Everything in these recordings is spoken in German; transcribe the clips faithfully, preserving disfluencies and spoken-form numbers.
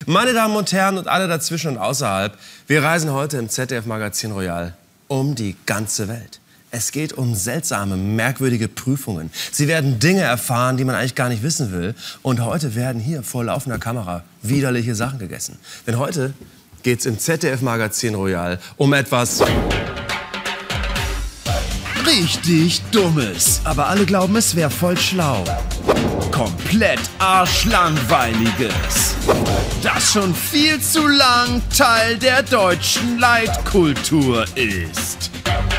Meine Damen und Herren und alle dazwischen und außerhalb, wir reisen heute im Z D F-Magazin Royal um die ganze Welt. Es geht um seltsame, merkwürdige Prüfungen. Sie werden Dinge erfahren, die man eigentlich gar nicht wissen will. Und heute werden hier vor laufender Kamera widerliche Sachen gegessen. Denn heute geht's im Z D F-Magazin Royal um etwas richtig Dummes. Aber alle glauben, es wäre voll schlau. Komplett arschlangweiliges. Das schon viel zu lang Teil der deutschen Leitkultur ist.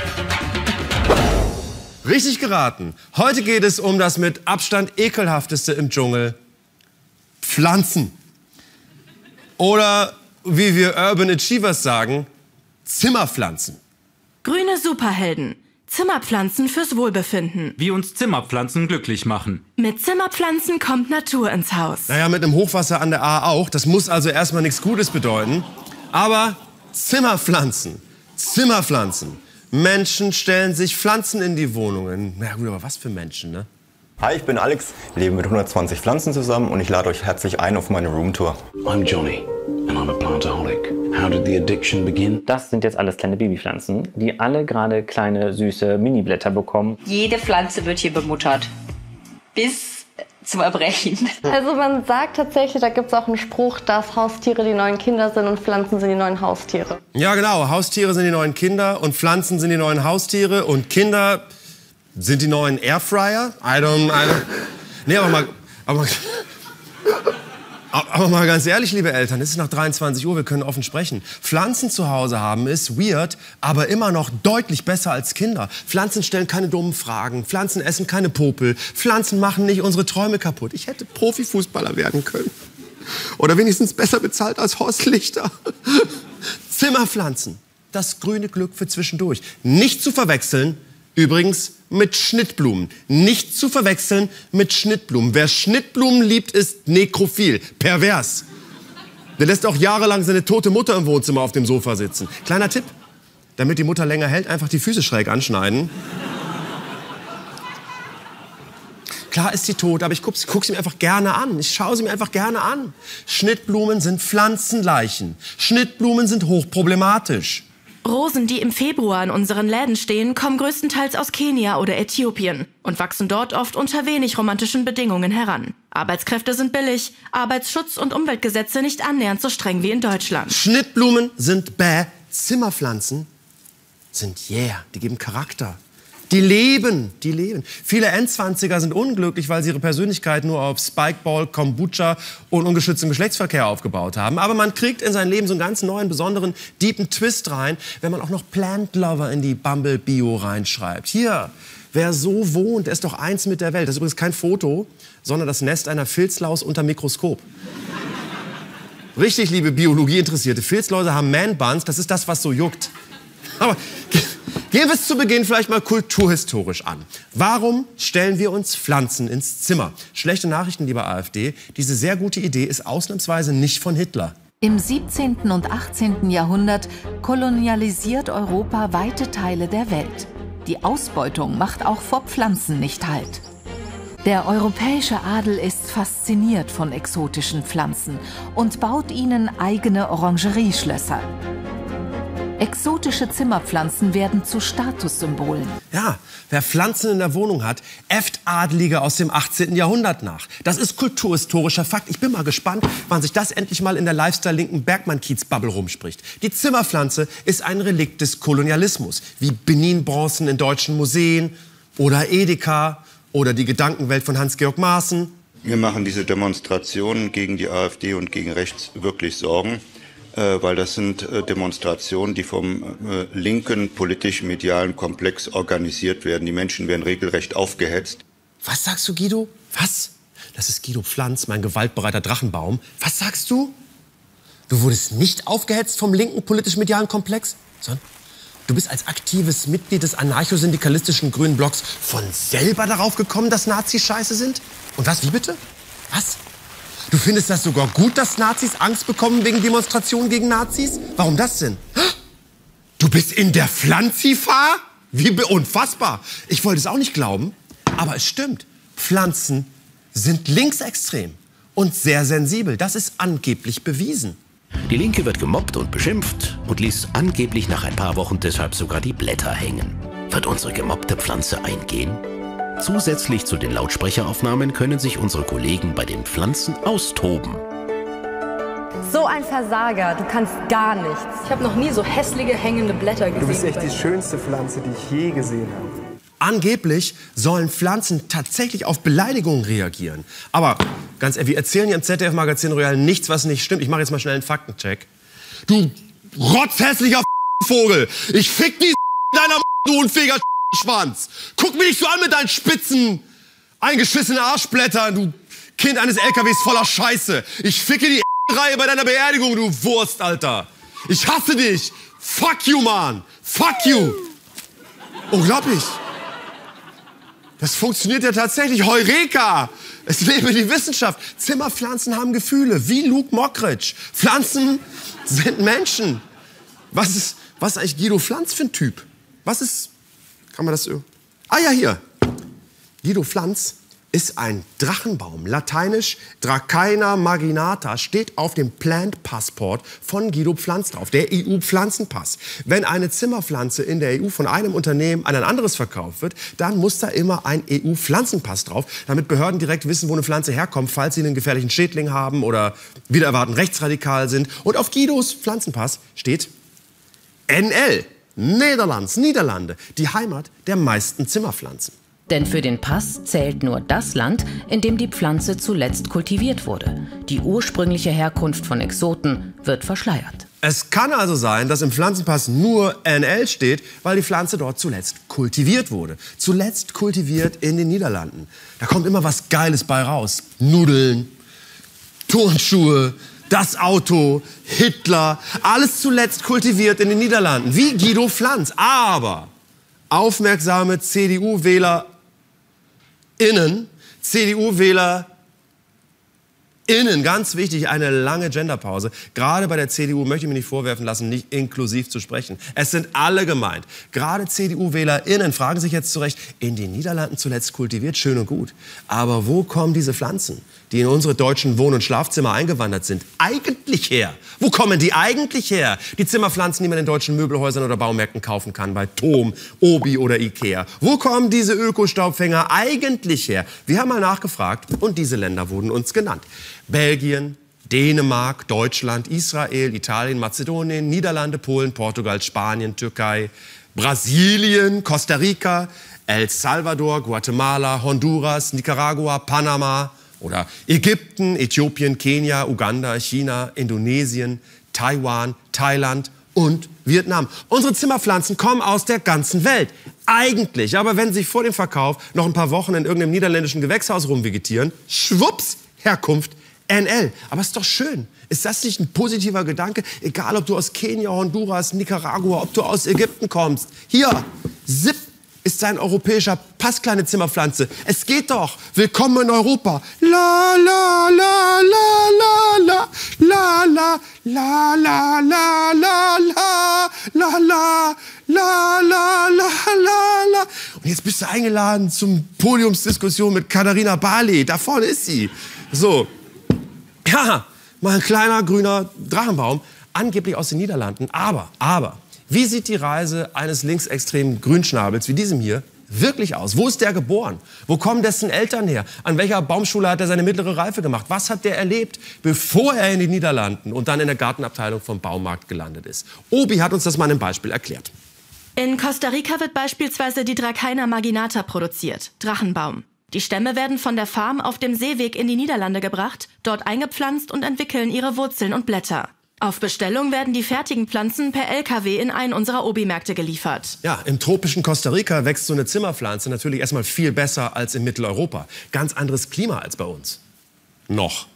Richtig geraten. Heute geht es um das mit Abstand ekelhafteste im Dschungel: Pflanzen. Oder, wie wir Urban Achievers sagen, Zimmerpflanzen. Grüne Superhelden. Zimmerpflanzen fürs Wohlbefinden. Wie uns Zimmerpflanzen glücklich machen. Mit Zimmerpflanzen kommt Natur ins Haus. Naja, mit einem Hochwasser an der A auch. Das muss also erstmal nichts Gutes bedeuten. Aber Zimmerpflanzen, Zimmerpflanzen. Menschen stellen sich Pflanzen in die Wohnungen. Na gut, aber was für Menschen, ne? Hi, ich bin Alex, lebe mit hundertzwanzig Pflanzen zusammen und ich lade euch herzlich ein auf meine Roomtour. I'm Johnny and I'm a plantaholic. How did the addiction begin? Das sind jetzt alles kleine Babypflanzen, die alle gerade kleine, süße Mini-Blätter bekommen. Jede Pflanze wird hier bemuttert. Bis zum Erbrechen. Also man sagt tatsächlich, da gibt es auch einen Spruch, dass Haustiere die neuen Kinder sind und Pflanzen sind die neuen Haustiere. Ja, genau. Haustiere sind die neuen Kinder und Pflanzen sind die neuen Haustiere und Kinder sind die neuen Airfryer. I don't, I don't. Nee, aber mal, aber, aber mal ganz ehrlich, liebe Eltern, es ist nach dreiundzwanzig Uhr, wir können offen sprechen. Pflanzen zu Hause haben ist weird, aber immer noch deutlich besser als Kinder. Pflanzen stellen keine dummen Fragen, Pflanzen essen keine Popel, Pflanzen machen nicht unsere Träume kaputt. Ich hätte Profifußballer werden können. Oder wenigstens besser bezahlt als Horst Lichter. Zimmerpflanzen, das grüne Glück für zwischendurch. Nicht zu verwechseln, übrigens, mit Schnittblumen. Nicht zu verwechseln mit Schnittblumen. Wer Schnittblumen liebt, ist nekrophil, pervers. Der lässt auch jahrelang seine tote Mutter im Wohnzimmer auf dem Sofa sitzen. Kleiner Tipp, damit die Mutter länger hält, einfach die Füße schräg anschneiden. Klar ist sie tot, aber ich gucke guck sie mir einfach gerne an. Ich schaue sie mir einfach gerne an. Schnittblumen sind Pflanzenleichen. Schnittblumen sind hochproblematisch. Rosen, die im Februar in unseren Läden stehen, kommen größtenteils aus Kenia oder Äthiopien und wachsen dort oft unter wenig romantischen Bedingungen heran. Arbeitskräfte sind billig, Arbeitsschutz- und Umweltgesetze nicht annähernd so streng wie in Deutschland. Schnittblumen sind bäh, Zimmerpflanzen sind yeah, die geben Charakter. Die leben, die leben. Viele Endzwanziger sind unglücklich, weil sie ihre Persönlichkeit nur auf Spikeball, Kombucha und ungeschütztem Geschlechtsverkehr aufgebaut haben. Aber man kriegt in sein Leben so einen ganz neuen, besonderen, deepen Twist rein, wenn man auch noch Plant Lover in die Bumble-Bio reinschreibt. Hier, wer so wohnt, der ist doch eins mit der Welt. Das ist übrigens kein Foto, sondern das Nest einer Filzlaus unter Mikroskop. Richtig, liebe Biologie-Interessierte, Filzläuse haben Man-Buns, das ist das, was so juckt. Aber gehen wir es zu Beginn vielleicht mal kulturhistorisch an. Warum stellen wir uns Pflanzen ins Zimmer? Schlechte Nachrichten, lieber AfD. Diese sehr gute Idee ist ausnahmsweise nicht von Hitler. Im siebzehnten und achtzehnten Jahrhundert kolonialisiert Europa weite Teile der Welt. Die Ausbeutung macht auch vor Pflanzen nicht Halt. Der europäische Adel ist fasziniert von exotischen Pflanzen und baut ihnen eigene Orangerieschlösser. Exotische Zimmerpflanzen werden zu Statussymbolen. Ja, wer Pflanzen in der Wohnung hat, äfft Adelige aus dem achtzehnten Jahrhundert nach. Das ist kulturhistorischer Fakt. Ich bin mal gespannt, wann sich das endlich mal in der Lifestyle-linken Bergmann-Kiez-Bubble rumspricht. Die Zimmerpflanze ist ein Relikt des Kolonialismus, wie Benin-Bronzen in deutschen Museen oder Edeka oder die Gedankenwelt von Hans-Georg Maaßen. Mir machen diese Demonstrationen gegen die AfD und gegen rechts wirklich Sorgen. Weil das sind Demonstrationen, die vom äh, linken politisch-medialen Komplex organisiert werden. Die Menschen werden regelrecht aufgehetzt. Was sagst du, Guido? Was? Das ist Guido Pflanz, mein gewaltbereiter Drachenbaum. Was sagst du? Du wurdest nicht aufgehetzt vom linken politisch-medialen Komplex, sondern du bist als aktives Mitglied des anarchosyndikalistischen Grünen Blocks von selber darauf gekommen, dass Nazis scheiße sind? Und was, wie bitte? Was? Du findest das sogar gut, dass Nazis Angst bekommen wegen Demonstrationen gegen Nazis? Warum das denn? Du bist in der Pflanzifa? Wie unfassbar. Ich wollte es auch nicht glauben, aber es stimmt. Pflanzen sind linksextrem und sehr sensibel. Das ist angeblich bewiesen. Die Linke wird gemobbt und beschimpft und ließ angeblich nach ein paar Wochen deshalb sogar die Blätter hängen. Wird unsere gemobbte Pflanze eingehen? Zusätzlich zu den Lautsprecheraufnahmen können sich unsere Kollegen bei den Pflanzen austoben. So ein Versager, du kannst gar nichts. Ich habe noch nie so hässliche hängende Blätter gesehen. Du bist echt die schönste Pflanze, die ich je gesehen habe. Angeblich sollen Pflanzen tatsächlich auf Beleidigungen reagieren. Aber ganz ehrlich, wir erzählen hier im Z D F-Magazin Royal nichts, was nicht stimmt. Ich mache jetzt mal schnell einen Faktencheck. Du rotzhässlicher Vogel! Ich fick die deiner du unfähiger Schwanz! Guck mich nicht so an mit deinen spitzen, eingeschissenen Arschblättern, du Kind eines L K Ws voller Scheiße! Ich ficke die Reihe bei deiner Beerdigung, du Wurst, Alter! Ich hasse dich! Fuck you, Mann! Fuck you! Unglaublich! Das funktioniert ja tatsächlich. Heureka! Es lebe die Wissenschaft. Zimmerpflanzen haben Gefühle, wie Luke Mockridge. Pflanzen sind Menschen. Was ist, was ist eigentlich Guido Pflanz für ein Typ? Was ist, kann man das so? Ah ja, hier. Guido Pflanz ist ein Drachenbaum. Lateinisch Dracaena marginata steht auf dem Plant-Passport von Guido Pflanz drauf, der E U-Pflanzenpass. Wenn eine Zimmerpflanze in der E U von einem Unternehmen an ein anderes verkauft wird, dann muss da immer ein E U-Pflanzenpass drauf, damit Behörden direkt wissen, wo eine Pflanze herkommt, falls sie einen gefährlichen Schädling haben oder wieder erwarten rechtsradikal sind. Und auf Guidos Pflanzenpass steht N L, Nederlands, Niederlande, die Heimat der meisten Zimmerpflanzen. Denn für den Pass zählt nur das Land, in dem die Pflanze zuletzt kultiviert wurde. Die ursprüngliche Herkunft von Exoten wird verschleiert. Es kann also sein, dass im Pflanzenpass nur N L steht, weil die Pflanze dort zuletzt kultiviert wurde. Zuletzt kultiviert in den Niederlanden. Da kommt immer was Geiles bei raus. Nudeln, Turnschuhe, das Auto, Hitler. Alles zuletzt kultiviert in den Niederlanden. Wie Guido Pflanz. Aber aufmerksame C D U-Wähler Innen, C D U-Wähler Innen, ganz wichtig, eine lange Genderpause. Gerade bei der C D U möchte ich mir nicht vorwerfen lassen, nicht inklusiv zu sprechen. Es sind alle gemeint. Gerade C D U-Wähler Innen fragen sich jetzt zurecht, in den Niederlanden zuletzt kultiviert, schön und gut. Aber wo kommen diese Pflanzen, die in unsere deutschen Wohn- und Schlafzimmer eingewandert sind, eigentlich her? Wo kommen die eigentlich her? Die Zimmerpflanzen, die man in deutschen Möbelhäusern oder Baumärkten kaufen kann, bei Tom, Obi oder Ikea. Wo kommen diese Ökostaubfänger eigentlich her? Wir haben mal nachgefragt und diese Länder wurden uns genannt. Belgien, Dänemark, Deutschland, Israel, Italien, Mazedonien, Niederlande, Polen, Portugal, Spanien, Türkei, Brasilien, Costa Rica, El Salvador, Guatemala, Honduras, Nicaragua, Panama oder Ägypten, Äthiopien, Kenia, Uganda, China, Indonesien, Taiwan, Thailand und Vietnam. Unsere Zimmerpflanzen kommen aus der ganzen Welt. Eigentlich, aber wenn sie vor dem Verkauf noch ein paar Wochen in irgendeinem niederländischen Gewächshaus rumvegetieren, schwupps, Herkunft N L. Aber ist doch schön. Ist das nicht ein positiver Gedanke? Egal, ob du aus Kenia, Honduras, Nicaragua, ob du aus Ägypten kommst. Hier, Zip ist ein europäischer Pass, kleine Zimmerpflanze. Es geht doch. Willkommen in Europa. La, la, la, la, la, la, la, la, la, la, la, la, la, la, la, la, la, la, la. Und jetzt bist du eingeladen zum Podiumsdiskussion mit Katharina Barley. Da vorne ist sie. So. Ja, mal ein kleiner grüner Drachenbaum, angeblich aus den Niederlanden. Aber, aber, wie sieht die Reise eines linksextremen Grünschnabels wie diesem hier wirklich aus? Wo ist der geboren? Wo kommen dessen Eltern her? An welcher Baumschule hat er seine mittlere Reife gemacht? Was hat der erlebt, bevor er in den Niederlanden und dann in der Gartenabteilung vom Baumarkt gelandet ist? Obi hat uns das mal in einem Beispiel erklärt. In Costa Rica wird beispielsweise die Dracaena marginata produziert, Drachenbaum. Die Stämme werden von der Farm auf dem Seeweg in die Niederlande gebracht, dort eingepflanzt und entwickeln ihre Wurzeln und Blätter. Auf Bestellung werden die fertigen Pflanzen per L K W in einen unserer Obi-Märkte geliefert. Ja, im tropischen Costa Rica wächst so eine Zimmerpflanze natürlich erstmal viel besser als in Mitteleuropa. Ganz anderes Klima als bei uns. Noch.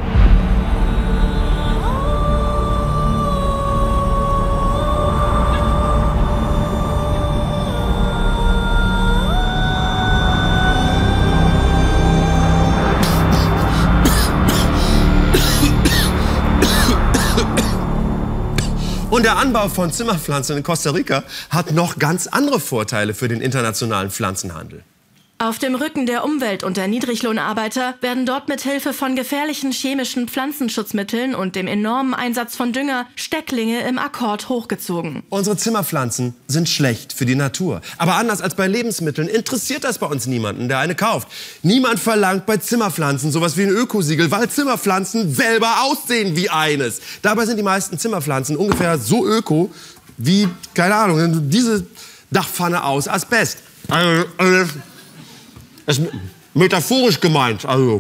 Und der Anbau von Zimmerpflanzen in Costa Rica hat noch ganz andere Vorteile für den internationalen Pflanzenhandel. Auf dem Rücken der Umwelt- und der Niedriglohnarbeiter werden dort mit Hilfe von gefährlichen chemischen Pflanzenschutzmitteln und dem enormen Einsatz von Dünger Stecklinge im Akkord hochgezogen. Unsere Zimmerpflanzen sind schlecht für die Natur. Aber anders als bei Lebensmitteln interessiert das bei uns niemanden, der eine kauft. Niemand verlangt bei Zimmerpflanzen sowas wie ein Ökosiegel, weil Zimmerpflanzen selber aussehen wie eines. Dabei sind die meisten Zimmerpflanzen ungefähr so öko wie, keine Ahnung, diese Dachpfanne aus Asbest. Also, also das ist metaphorisch gemeint, also.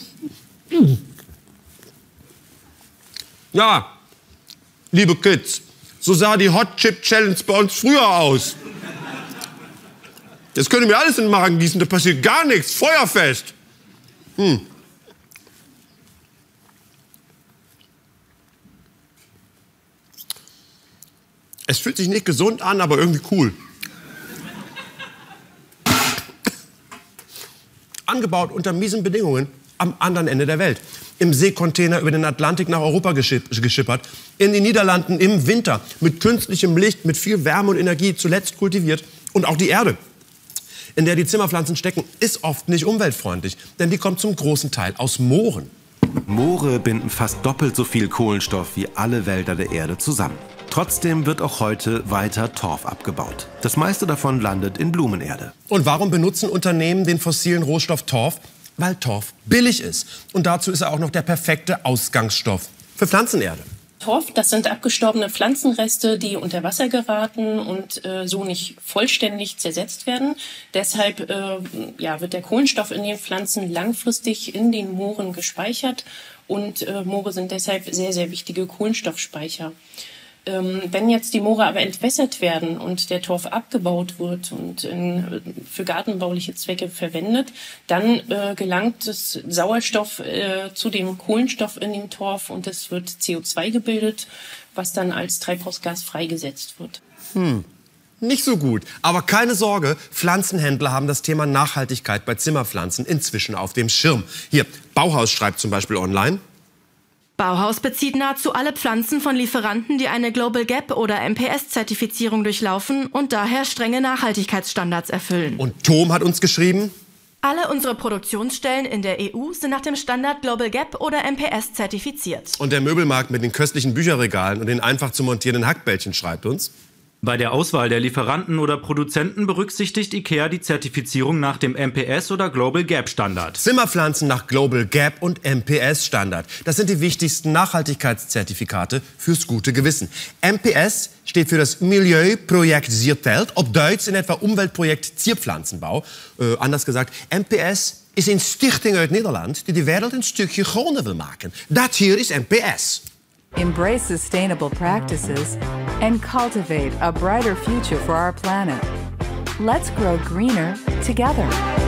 Ja, liebe Kids, so sah die Hot Chip Challenge bei uns früher aus. Jetzt könnt ihr mir alles in den Magen gießen, da passiert gar nichts, feuerfest. Hm. Es fühlt sich nicht gesund an, aber irgendwie cool. Angebaut unter miesen Bedingungen am anderen Ende der Welt. Im Seekontainer über den Atlantik nach Europa geschippert, in den Niederlanden im Winter, mit künstlichem Licht, mit viel Wärme und Energie, zuletzt kultiviert. Und auch die Erde, in der die Zimmerpflanzen stecken, ist oft nicht umweltfreundlich, denn die kommt zum großen Teil aus Mooren. Moore binden fast doppelt so viel Kohlenstoff wie alle Wälder der Erde zusammen. Trotzdem wird auch heute weiter Torf abgebaut. Das meiste davon landet in Blumenerde. Und warum benutzen Unternehmen den fossilen Rohstoff Torf? Weil Torf billig ist. Und dazu ist er auch noch der perfekte Ausgangsstoff für Pflanzenerde. Torf, das sind abgestorbene Pflanzenreste, die unter Wasser geraten und äh, so nicht vollständig zersetzt werden. Deshalb äh, ja, wird der Kohlenstoff in den Pflanzen langfristig in den Mooren gespeichert. Und äh, Moore sind deshalb sehr, sehr wichtige Kohlenstoffspeicher. Ähm, wenn jetzt die Moore aber entwässert werden und der Torf abgebaut wird und in, für gartenbauliche Zwecke verwendet, dann äh, gelangt das Sauerstoff äh, zu dem Kohlenstoff in den Torf und es wird C O zwei gebildet, was dann als Treibhausgas freigesetzt wird. Hm. Nicht so gut. Aber keine Sorge, Pflanzenhändler haben das Thema Nachhaltigkeit bei Zimmerpflanzen inzwischen auf dem Schirm. Hier, Bauhaus schreibt zum Beispiel online: Bauhaus bezieht nahezu alle Pflanzen von Lieferanten, die eine Global Gap oder M P S-Zertifizierung durchlaufen und daher strenge Nachhaltigkeitsstandards erfüllen. Und Tom hat uns geschrieben: Alle unsere Produktionsstellen in der E U sind nach dem Standard Global Gap oder M P S zertifiziert. Und der Möbelmarkt mit den köstlichen Bücherregalen und den einfach zu montierenden Hackbällchen schreibt uns: Bei der Auswahl der Lieferanten oder Produzenten berücksichtigt IKEA die Zertifizierung nach dem M P S oder Global Gap Standard. Zimmerpflanzen nach Global Gap und M P S Standard. Das sind die wichtigsten Nachhaltigkeitszertifikate fürs gute Gewissen. M P S steht für das Milieuproject Ziertelt, ob Deutsch in etwa Umweltprojekt Zierpflanzenbau. Äh, anders gesagt, M P S ist een stichting uit Nederland die de wereld een stukje groener wil maken. Dat hier is M P S. Embrace sustainable practices and cultivate a brighter future for our planet. Let's grow greener together.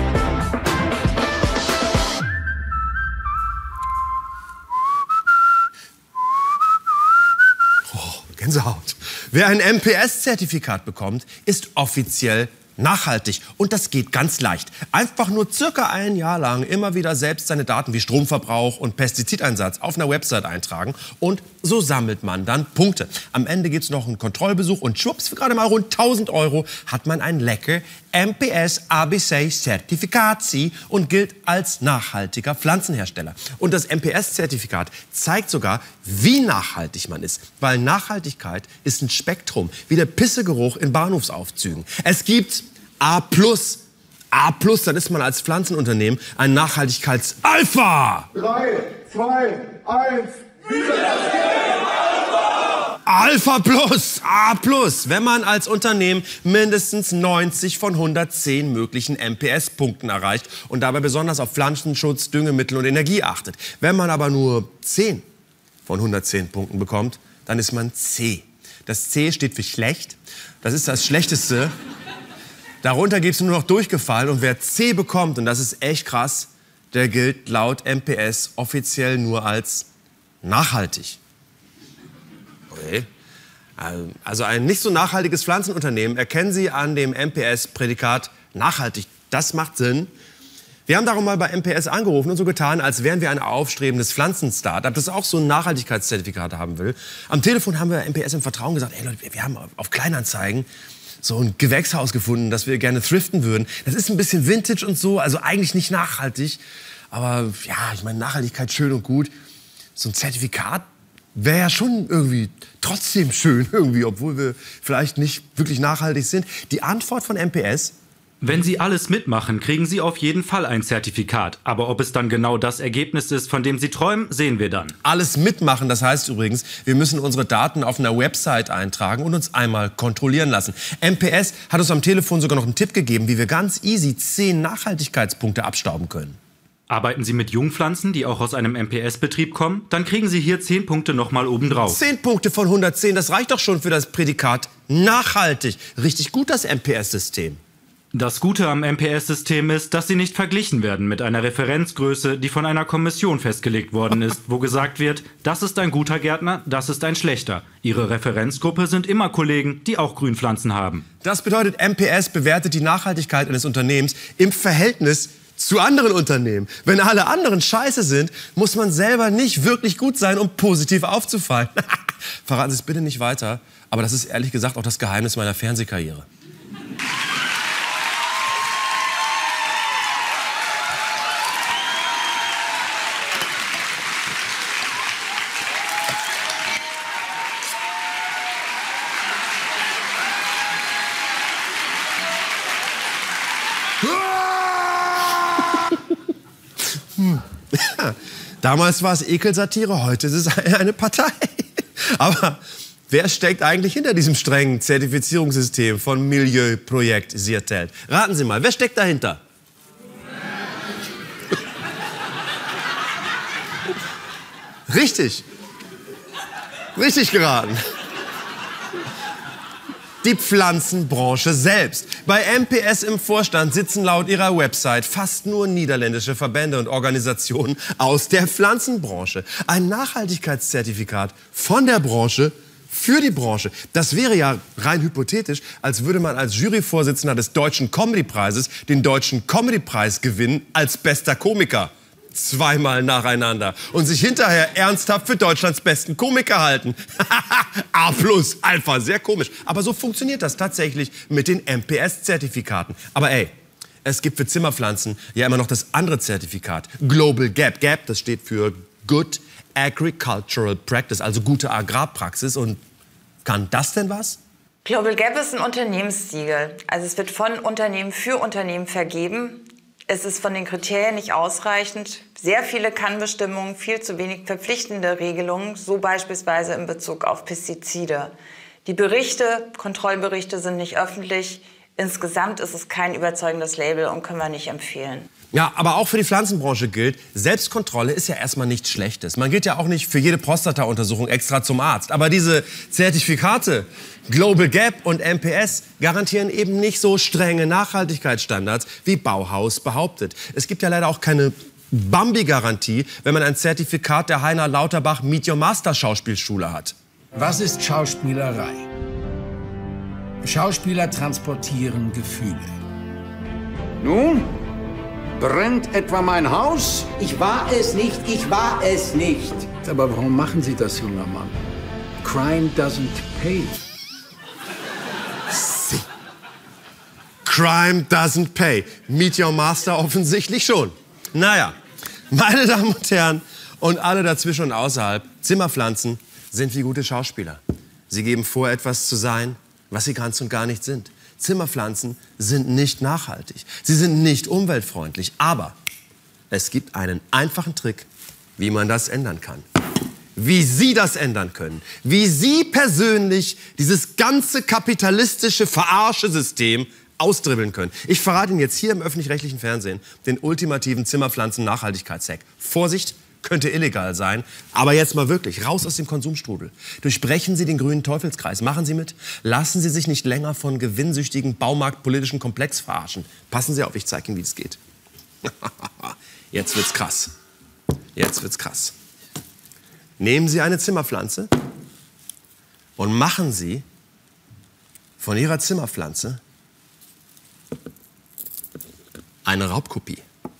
Oh, Gänsehaut. Wer ein M P S-Zertifikat bekommt, ist offiziell nachhaltig. Und das geht ganz leicht. Einfach nur circa ein Jahr lang immer wieder selbst seine Daten wie Stromverbrauch und Pestizideinsatz auf einer Website eintragen. Und so sammelt man dann Punkte. Am Ende gibt es noch einen Kontrollbesuch und schwupps, für gerade mal rund tausend Euro hat man ein lecker M P S A B C-Zertifikat und gilt als nachhaltiger Pflanzenhersteller. Und das M P S-Zertifikat zeigt sogar, wie nachhaltig man ist. Weil Nachhaltigkeit ist ein Spektrum, wie der Pissegeruch in Bahnhofsaufzügen. Es gibt A plus. A plus, dann ist man als Pflanzenunternehmen ein Nachhaltigkeits-Alpha. Drei, zwei, eins. Alpha plus, A plus, wenn man als Unternehmen mindestens neunzig von hundertzehn möglichen M P S-Punkten erreicht und dabei besonders auf Pflanzenschutz, Düngemittel und Energie achtet. Wenn man aber nur zehn von hundertzehn Punkten bekommt, dann ist man C. Das C steht für schlecht. Das ist das Schlechteste. Darunter gibt es nur noch durchgefallen. Und wer C bekommt, und das ist echt krass, der gilt laut M P S offiziell nur als nachhaltig. Okay. Also ein nicht so nachhaltiges Pflanzenunternehmen erkennen Sie an dem M P S-Prädikat nachhaltig. Das macht Sinn. Wir haben darum mal bei M P S angerufen und so getan, als wären wir ein aufstrebendes Pflanzen-Startup, das auch so ein Nachhaltigkeitszertifikat haben will. Am Telefon haben wir M P S im Vertrauen gesagt: Ey Leute, wir haben auf Kleinanzeigen so ein Gewächshaus gefunden, das wir gerne thriften würden. Das ist ein bisschen Vintage und so, also eigentlich nicht nachhaltig. Aber ja, ich meine, Nachhaltigkeit schön und gut. So ein Zertifikat wäre ja schon irgendwie trotzdem schön, irgendwie, obwohl wir vielleicht nicht wirklich nachhaltig sind. Die Antwort von M P S: Wenn Sie alles mitmachen, kriegen Sie auf jeden Fall ein Zertifikat. Aber ob es dann genau das Ergebnis ist, von dem Sie träumen, sehen wir dann. Alles mitmachen, das heißt übrigens, wir müssen unsere Daten auf einer Website eintragen und uns einmal kontrollieren lassen. M P S hat uns am Telefon sogar noch einen Tipp gegeben, wie wir ganz easy zehn Nachhaltigkeitspunkte abstauben können. Arbeiten Sie mit Jungpflanzen, die auch aus einem M P S-Betrieb kommen, dann kriegen Sie hier zehn Punkte nochmal obendrauf. zehn Punkte von hundertzehn, das reicht doch schon für das Prädikat nachhaltig. Richtig gut, das M P S-System. Das Gute am M P S-System ist, dass sie nicht verglichen werden mit einer Referenzgröße, die von einer Kommission festgelegt worden ist, wo gesagt wird, das ist ein guter Gärtner, das ist ein schlechter. Ihre Referenzgruppe sind immer Kollegen, die auch Grünpflanzen haben. Das bedeutet, M P S bewertet die Nachhaltigkeit eines Unternehmens im Verhältnis zu anderen Unternehmen. Wenn alle anderen scheiße sind, muss man selber nicht wirklich gut sein, um positiv aufzufallen. Verraten Sie es bitte nicht weiter, aber das ist ehrlich gesagt auch das Geheimnis meiner Fernsehkarriere. Hm. Ja, damals war es Ekelsatire, heute ist es eine Partei. Aber wer steckt eigentlich hinter diesem strengen Zertifizierungssystem von Milieuprojekt Siertelt? Raten Sie mal, wer steckt dahinter? Richtig. Richtig geraten. Die Pflanzenbranche selbst. Bei M P S im Vorstand sitzen laut ihrer Website fast nur niederländische Verbände und Organisationen aus der Pflanzenbranche. Ein Nachhaltigkeitszertifikat von der Branche für die Branche. Das wäre ja rein hypothetisch, als würde man als Juryvorsitzender des Deutschen Comedypreises den Deutschen Comedypreis gewinnen als bester Komiker. Zweimal nacheinander. Und sich hinterher ernsthaft für Deutschlands besten Komiker halten. A plus, Alpha, sehr komisch. Aber so funktioniert das tatsächlich mit den M P S-Zertifikaten. Aber ey, es gibt für Zimmerpflanzen ja immer noch das andere Zertifikat. Global Gap. Gap, das steht für Good Agricultural Practice, also gute Agrarpraxis. Und kann das denn was? Global Gap ist ein Unternehmenssiegel. Also es wird von Unternehmen für Unternehmen vergeben. Es ist von den Kriterien nicht ausreichend. Sehr viele Kann-Bestimmungen, viel zu wenig verpflichtende Regelungen, so beispielsweise in Bezug auf Pestizide. Die Berichte, Kontrollberichte sind nicht öffentlich. Insgesamt ist es kein überzeugendes Label und können wir nicht empfehlen. Ja, aber auch für die Pflanzenbranche gilt, Selbstkontrolle ist ja erstmal nichts Schlechtes. Man geht ja auch nicht für jede Prostata-Untersuchung extra zum Arzt. Aber diese Zertifikate, Global Gap und M P S, garantieren eben nicht so strenge Nachhaltigkeitsstandards, wie Bauhaus behauptet. Es gibt ja leider auch keine Bambi-Garantie, wenn man ein Zertifikat der Heiner Lauterbach Meet Your Master Schauspielschule hat. Was ist Schauspielerei? Schauspieler transportieren Gefühle. Nun? Brennt etwa mein Haus? Ich war es nicht, ich war es nicht. Aber warum machen Sie das, junger Mann? Crime doesn't pay. Sie. Crime doesn't pay. Meet Your Master offensichtlich schon. Naja, meine Damen und Herren und alle dazwischen und außerhalb, Zimmerpflanzen sind wie gute Schauspieler. Sie geben vor, etwas zu sein, was sie ganz und gar nicht sind. Zimmerpflanzen sind nicht nachhaltig. Sie sind nicht umweltfreundlich. Aber es gibt einen einfachen Trick, wie man das ändern kann. Wie Sie das ändern können. Wie Sie persönlich dieses ganze kapitalistische Verarschesystem ausdribbeln können. Ich verrate Ihnen jetzt hier im öffentlich-rechtlichen Fernsehen den ultimativen Zimmerpflanzen-Nachhaltigkeitshack. Vorsicht! Könnte illegal sein. Aber jetzt mal wirklich, raus aus dem Konsumstrudel. Durchbrechen Sie den grünen Teufelskreis. Machen Sie mit. Lassen Sie sich nicht länger von gewinnsüchtigen baumarktpolitischen Komplex verarschen. Passen Sie auf, ich zeige Ihnen, wie es geht. Jetzt wird's krass. Jetzt wird's krass. Nehmen Sie eine Zimmerpflanze und machen Sie von Ihrer Zimmerpflanze eine Raubkopie.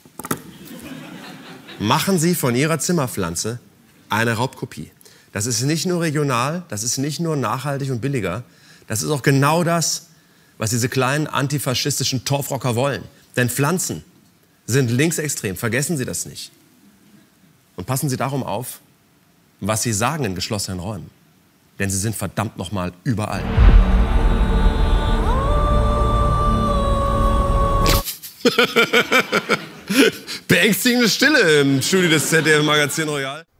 Machen Sie von Ihrer Zimmerpflanze eine Raubkopie. Das ist nicht nur regional, das ist nicht nur nachhaltig und billiger, das ist auch genau das, was diese kleinen antifaschistischen Torfrocker wollen. Denn Pflanzen sind linksextrem, vergessen Sie das nicht. Und passen Sie darum auf, was Sie sagen in geschlossenen Räumen. Denn sie sind verdammt nochmal überall. Beängstigende Stille im Studio des Z D F-Magazin Royal.